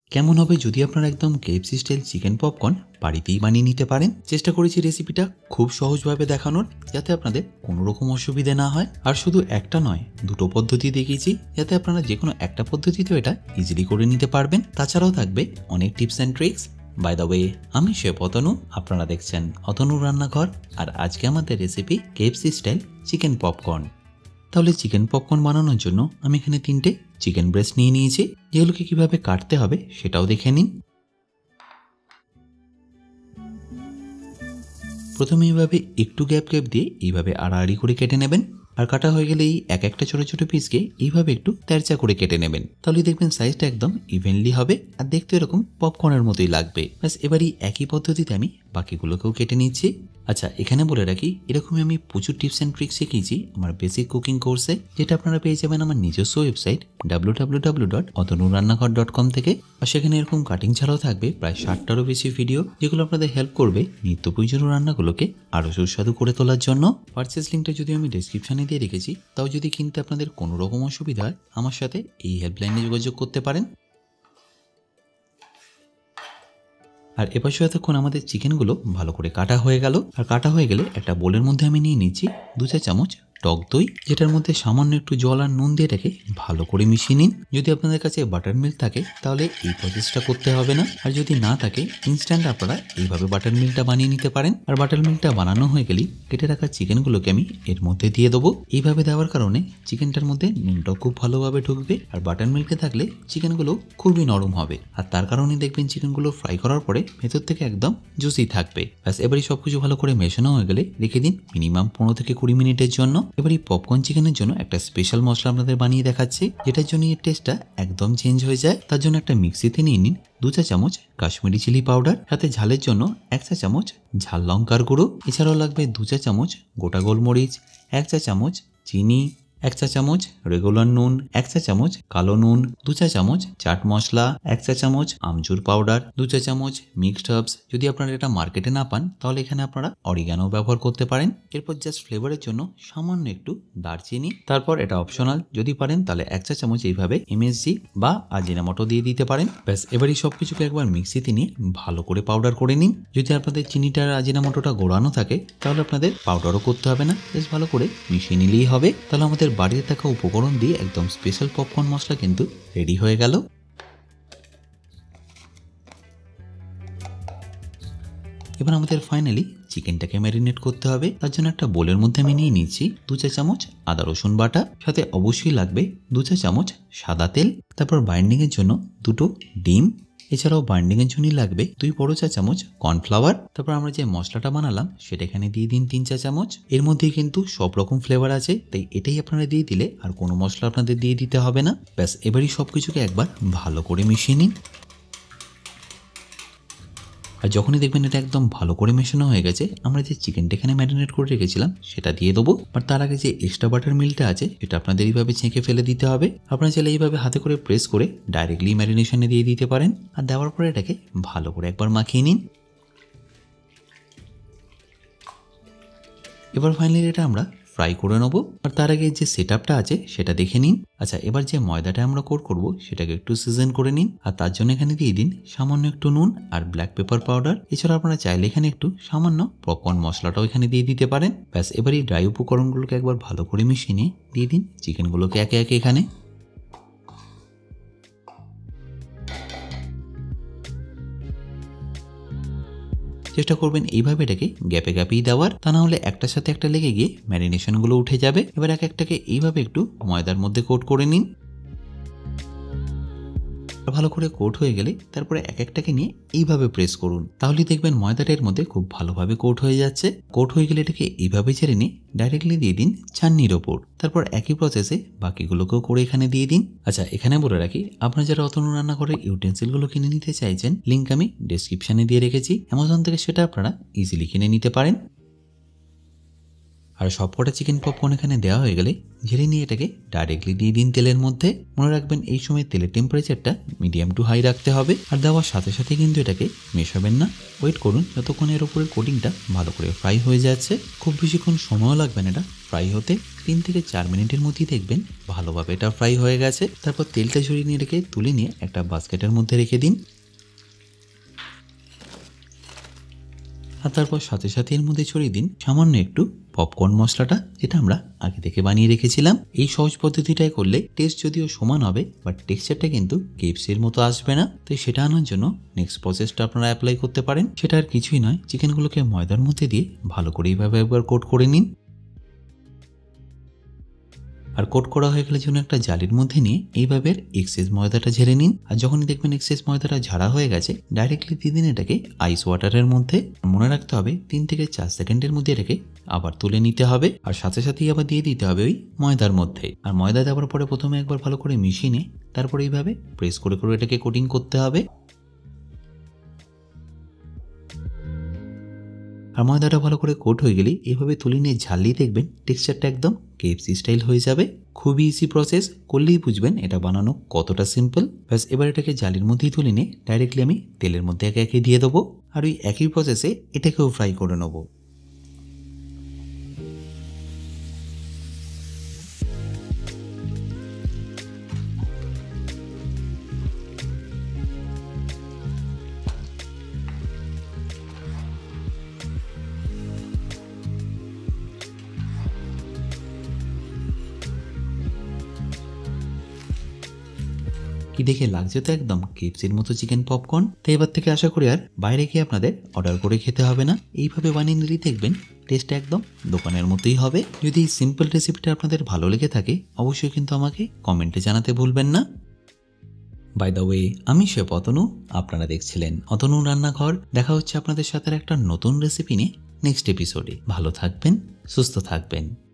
কেমন হবে যদি আপনারা একদম কেএফসি স্টাইল চিকেন পপকর্ন বাড়িতেই বানিয়ে নিতে পারেন। চেষ্টা করেছি রেসিপিটা খুব সহজভাবে দেখানোর, যাতে আপনাদের কোনো রকম অসুবিধা না হয়। আর শুধু একটা নয়, দুটো পদ্ধতি দেখিয়েছি, যাতে আপনারা যে কোনো একটা পদ্ধতিতে এটা ইজিলি করে নিতে পারবেন। তাছাড়াও থাকবে অনেক tips and tricks. By the way, আমি শেফ অতনু, আপনারা দেখছেন অতনুর রান্নাঘর। আর আজকে আমাদের recipe KFC style chicken popcorn. তাহলে চিকেন পপকর্ন বানানোর জন্য আমি এখানে 3টে চিকেন ব্রেস্ট নিয়ে নিয়েছি, যেগুলোকে কিভাবে কাটতে হবে সেটাও দেখে নিন। প্রথমে এইভাবে একটু গ্যাপ দিয়ে এইভাবে আড়াআড়ি করে কেটে নেবেন। আর কাটা হয়ে গেলে এই এক একটা ছোট ছোট পিসকে এইভাবে একটু তেরচা করে কেটে নেবেন। তাহলে দেখবেন সাইজটা একদম ইভেনলি হবে আর দেখতে এরকম পপকর্নের মতোই লাগবে। ব্যাস এবারই একই পদ্ধতিতে আমি বাকিগুলোকেও কেটে নিচ্ছি। আচ্ছা, এখানে বলে রাখি, এরকমই আমি প্রচুর টিপস অ্যান্ড ট্রিক্স শিখিয়েছি আমার বেসিক কুকিং কোর্সে, যেটা আপনারা পেয়ে যাবেন আমার নিজস্ব ওয়েবসাইট www.otonurannakar.com থেকে। আর সেখানে এরকম কাটিং ছাড়াও থাকবে প্রায় 60টারও বেশি ভিডিও, যেগুলো আপনাদের হেল্প করবে নিত্য প্রয়োজনীয় রান্নাগুলোকে আরও সুস্বাদু করে তোলার জন্য। পারচেস লিঙ্কটা যদি আমি ডেসক্রিপশনে দিয়ে রেখেছি, তাও যদি কিনতে আপনাদের কোনো রকম অসুবিধা হয়, আমার সাথে এই হেল্পলাইনে যোগাযোগ করতে পারেন। আর এপাশে এতক্ষণ আমাদের চিকেনগুলো ভালো করে কাটা হয়ে গেল। আর কাটা হয়ে গেলে একটা বোলের মধ্যে আমি নিয়ে নিচ্ছি 2 চা চামচ টক দই, যেটার মধ্যে সামান্য একটু জল আর নুন দিয়ে এটাকে ভালো করে মিশিয়ে নিন। যদি আপনাদের কাছে বাটার মিল্ক থাকে তাহলে এই প্রসেসটা করতে হবে না, আর যদি না থাকে ইনস্ট্যান্ট আপনারা এইভাবে বাটার মিল্কটা বানিয়ে নিতে পারেন। আর বাটার মিল্কটা বানানো হয়ে গেলেই কেটে রাখা চিকেনগুলোকে আমি এর মধ্যে দিয়ে দেবো। এইভাবে দেওয়ার কারণে চিকেনটার মধ্যে নুনটাও খুব ভালোভাবে ঢুকবে, আর বাটার মিল্কে থাকলে চিকেনগুলো খুবই নরম হবে। আর তার কারণে দেখবেন চিকেনগুলো ফ্রাই করার পরে ভেতর থেকে একদম জুসি থাকবে। ব্যাস এবারই সবকিছু ভালো করে মেশানো হয়ে গেলে রেখে দিন মিনিমাম 15 থেকে 20 মিনিটের জন্য। এবার এই পপকর্ন চিকেনের জন্য একটা স্পেশাল মশলা আপনাদের বানিয়ে দেখাচ্ছি, যেটার জন্য এর টেস্টটা একদম চেঞ্জ হয়ে যায়। তার জন্য একটা মিক্সিতে নিয়ে নিন 2 চা চামচ কাশ্মীরি চিলি পাউডার, সাথে ঝালের জন্য 1 চা চামচ ঝাল লঙ্কার গুঁড়ো। এছাড়াও লাগবে 2 চা চামচ গোটা গোলমরিচ, 1 চা চামচ চিনি, 1 চা চামচ রেগুলার নুন, 1 চা চামচ কালো নুন, 2 চা চামচ চাট মশলা, 1 চা চামচ আমচুর পাউডার, 2 চা চামচ মিক্সড হার্বস। যদি আপনারা এটা মার্কেটে না পান তাহলে এখানে আপনারা অরিগানো ব্যবহার করতে পারেন। এরপর জাস্ট ফ্লেভারের জন্য সামান্য একটু দারচিনি। তারপর এটা অপশনাল, যদি পারেন তাহলে 1 চা চামচ এইভাবে এমএসজি বা আজিনামোটো দিয়ে দিতে পারেন। ব্যাস এবারই সবকিছুকে একবার মিক্সিতে নিয়ে ভালো করে পাউডার করে নিন। যদি আপনাদের চিনিটার আজিনামোটোটা গোড়ানো থাকে তাহলে আপনাদের পাউডারও করতে হবে না, বেশ ভালো করে মিশিয়ে নিলেই হবে। তাহলে আমাদের বাড়িতে থাকা উপকরণ দিয়ে একদম স্পেশাল পপকর্ন মশলা কিন্তু রেডি হয়ে গেল। এবার আমাদের ফাইনালি চিকেনটাকে ম্যারিনেট করতে হবে। তার জন্য একটা বোলের মধ্যে আমি নিয়ে নিচ্ছি 2 চা চামচ আদা রসুন বাটা, সাথে অবশ্যই লাগবে 2 চা চামচ সাদা তেল। তারপর বাইন্ডিং এর জন্য 2টো ডিম। এছাড়াও বাইন্ডিং এর জন্য লাগবে 2 বড় চা চামচ কর্নফ্লাওয়ার। তারপর আমরা যে মশলাটা বানালাম সেটা এখানে দিয়ে দিন 3 চা চামচ। এর মধ্যেই কিন্তু সব রকম ফ্লেভার আছে, তাই এটাই আপনারা দিয়ে দিলে আর কোনো মশলা আপনাদের দিয়ে দিতে হবে না। ব্যাস এবারই সবকিছুকে একবার ভালো করে মিশিয়ে নিন। আর যখনই দেখবেন এটা একদম ভালো করে মেশানো হয়ে গেছে, আমরা যে চিকেনটা এখানে ম্যারিনেট করে রেখেছিলাম সেটা দিয়ে দেবো। বাট তার আগে যে এক্সট্রা বাটার মিল্কটা আছে সেটা আপনাদের এইভাবে ছেঁকে ফেলে দিতে হবে। আপনারা চাইলে এইভাবে হাতে করে প্রেস করে ডাইরেক্টলি ম্যারিনেশনে দিয়ে দিতে পারেন। আর দেওয়ার পরে এটাকে ভালো করে একবার মাখিয়ে নিন। এবার ফাইনালি এটা আমরা ফ্রাই করে নেবো। আর তার আগে যে সেটআপটা আছে সেটা দেখে নিন। আচ্ছা, এবার যে ময়দাটা আমরা কোট করব সেটাকে একটু সিজন করে নিন। আর তার জন্য এখানে দিয়ে দিন সামান্য একটু নুন আর ব্ল্যাক পেপার পাউডার। এছাড়া আপনারা চাইলে এখানে একটু সামান্য পপকর্ন মশলাটাও এখানে দিয়ে দিতে পারেন। ব্যাস এবার এই ড্রাই উপকরণগুলোকে একবার ভালো করে মিশিয়ে নিয়ে দিয়ে দিন চিকেনগুলোকে একে একে এখানে। চেষ্টা করবেন এইভাবে এটাকে গ্যাপে গ্যাপেই দেওয়ার, তা না হলে একটার সাথে একটা লেগে গিয়ে ম্যারিনেশনগুলো উঠে যাবে। এবার এক একটাকে এইভাবে একটু ময়দার মধ্যে কোট করে নিন। ভালো করে কোট হয়ে গেলে তারপরে এক একটাকে নিয়ে এইভাবে প্রেস করুন, তাহলে দেখবেন ময়দাটা এর মধ্যে খুব ভালোভাবে কোট হয়ে যাচ্ছে। কোট হয়ে গেলে এটাকে এইভাবে ছেড়ে নিয়ে ডাইরেক্টলি দিয়ে দিন চান্নির ওপর। তারপর একই প্রসেসে বাকিগুলোকেও করে এখানে দিয়ে দিন। আচ্ছা, এখানে বলে রাখি, আপনারা যারা অতনু রান্নাঘরের ইউটেন্সিলগুলো কিনে নিতে চাইছেন, লিঙ্ক আমি ডেসক্রিপশনে দিয়ে রেখেছি। অ্যামাজন থেকে সেটা আপনারা ইজিলি কিনে নিতে পারেন। আর সবকটা চিকেন পপকর্ন এখানে দেওয়া হয়ে গেলে ঝেড়ে নিয়ে এটাকে ডাইরেক্টলি দিয়ে দিন তেলের মধ্যে। মনে রাখবেন এই সময় তেলের টেম্পারেচারটা মিডিয়াম টু হাই রাখতে হবে। আর দেওয়ার সাথে সাথে কিন্তু এটাকে মেশাবেন না, ওয়েট করুন যতক্ষণ এর উপরের কোটিংটা ভালো করে ফ্রাই হয়ে যাচ্ছে। খুব বেশিক্ষণ সময়ও লাগবে না এটা ফ্রাই হতে, 3 থেকে 4 মিনিটের মধ্যেই দেখবেন ভালোভাবে এটা ফ্রাই হয়ে গেছে। তারপর তেলটা ঝরিয়ে নিয়ে রেখে তুলে নিয়ে একটা বাস্কেটের মধ্যে রেখে দিন। আর তারপর সাথে সাথে এর মধ্যে ছড়িয়ে দিন সামান্য একটু পপকর্ন মশলাটা, যেটা আমরা আগে থেকে বানিয়ে রেখেছিলাম। এই সহজ পদ্ধতিটাই করলে টেস্ট যদিও সমান হবে, বাট টেক্সচারটা কিন্তু কেএফসির মতো আসবে না। তো সেটা আনার জন্য নেক্সট প্রসেসটা আপনারা অ্যাপ্লাই করতে পারেন। সেটা আর কিছুই নয়, চিকেনগুলোকে ময়দার মধ্যে দিয়ে ভালো করে এইভাবে একবার কোট করে নিন। আর কোট করা হয়ে গেলে জন্য একটা জালির মধ্যে নিয়ে এইভাবে এক্সেস ময়দাটা ঝেড়ে নিন। আর যখনই দেখবেন এক্সেস ময়দাটা ঝাড়া হয়ে গেছে, ডাইরেক্টলি দিয়ে দিন এটাকে আইস ওয়াটারের মধ্যে। মনে রাখতে হবে 3 থেকে 4 সেকেন্ডের মধ্যে এটাকে আবার তুলে নিতে হবে। আর সাথে সাথেই আবার দিয়ে দিতে হবে ওই ময়দার মধ্যে। আর ময়দা দেওয়ার পরে প্রথমে একবার ভালো করে মিশিয়ে নিয়ে তারপরে এইভাবে প্রেস করে করে এটাকে কোটিং করতে হবে। আর ময়দাটা ভালো করে কোট হয়ে গেলেই এভাবে তুলে নিয়ে ঝালিয়ে দেখবেন টেক্সচারটা একদম কেএফসি স্টাইল হয়ে যাবে। খুবই ইজি প্রসেস, করলেই বুঝবেন এটা বানানো কতটা সিম্পল। ব্যাস এবার এটাকে জালির মধ্যেই তুলে নিয়ে ডাইরেক্টলি আমি তেলের মধ্যে একে একে দিয়ে দেবো। আর ওই একই প্রসেসে এটাকেও ফ্রাই করে নেবো। কি দেখে লাগছে তো একদম কেএফসির মতো চিকেন পপকর্ন। তাই এবার থেকে আশা করি আর বাইরে গিয়ে আপনাদের অর্ডার করে খেতে হবে না, এইভাবে বানিয়ে নিলেই দেখবেন টেস্ট একদম দোকানের মতোই হবে। যদি এই সিম্পল রেসিপিটা আপনাদের ভালো লেগে থাকে অবশ্যই কিন্তু আমাকে কমেন্টে জানাতে ভুলবেন না। বাই দ্য ওয়ে, আমি শেফ অতনু, আপনারা দেখছিলেন অতনু রান্নাঘর। দেখা হচ্ছে আপনাদের সাথে একটা নতুন রেসিপি নিয়ে নেক্সট এপিসোডে। ভালো থাকবেন, সুস্থ থাকবেন।